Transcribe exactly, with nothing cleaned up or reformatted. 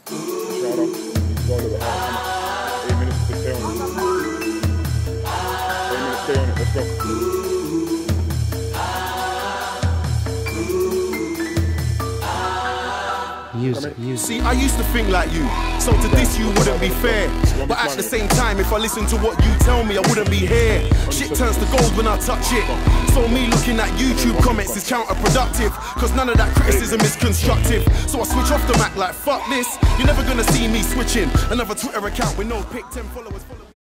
Shout out. Go a little hard. Eight minutes to stay on it. Eight minutes, stay on it. Let's go. Music, music. See, I used to think like you, so to diss you wouldn't be fair. But at the same time, if I listen to what you tell me, I wouldn't be here. Shit turns to gold when I touch it. So me looking at YouTube comments is counterproductive, cause none of that criticism is constructive. So I switch off the Mac like fuck this. You're never gonna see me switching another Twitter account with no pick ten followers.